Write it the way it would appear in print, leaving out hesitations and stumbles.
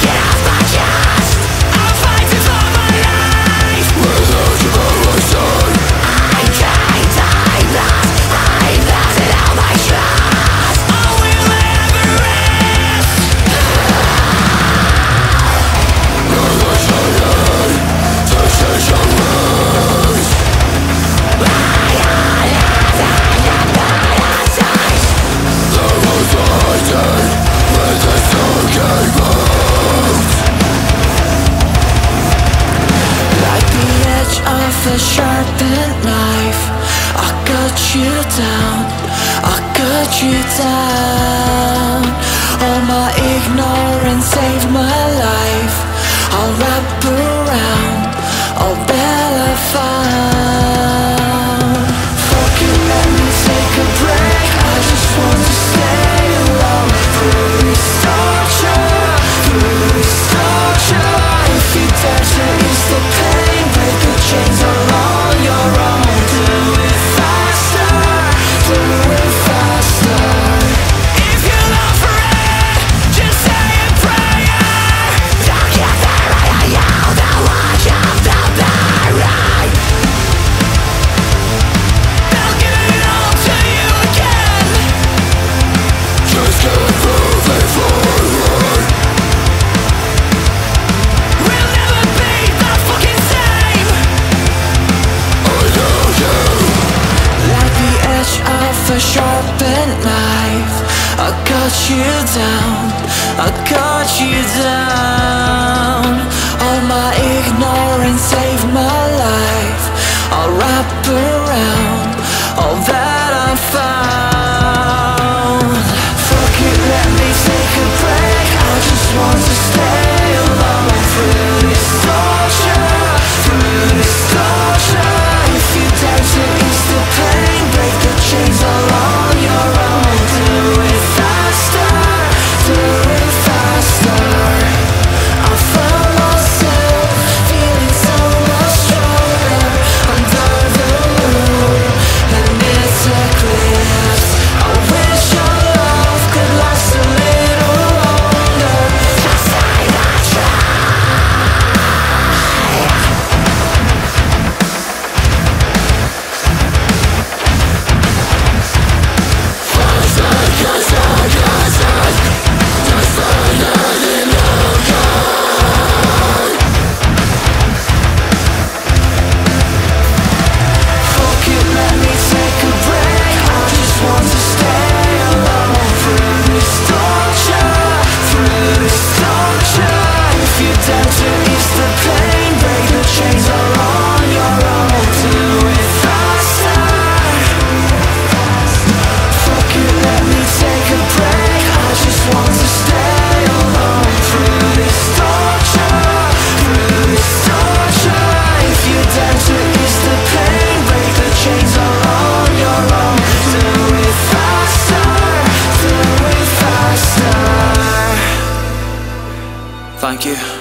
A sharpened knife, I cut you down, I cut you down. All my ignorance saved my life. I'll wrap around all that I found. Fucking let me take a break, I just want to stay alone. Through this torture, through this torture. If you dare to ease the pain, break the chains along your own. Do it faster, do it faster. If you're not for it, just say a prayer. Don't get there, I am the watch of the blind. They'll give it all to you again. Just keep moving forward. We'll never be the fucking same. I know you. Like the edge of a sharpened knife, I cut you down, I cut you down. All my ignorance saved my life. I'll wrap around all that I found. Fuck it, let me take a break, I just want to stay alone. Through this torture, through this torture. If you dare to ease the pain, break the chains all on your own. Do it faster, do it faster. I found myself feeling so much stronger under the moon, and it's eclipse. I wish your love could last a little longer. Just say I try. Fuck it, let me take a break, I just want to stay alone. Through this torture, through this torture. If you dare to ease the pain, break the chains all on your own. Do it faster. Fuck it, let me take a break, I just want to stay alone. Through this torture, through this torture. If you dare to ease the pain, break the chains all on your own. Do it faster, do it faster. Thank you.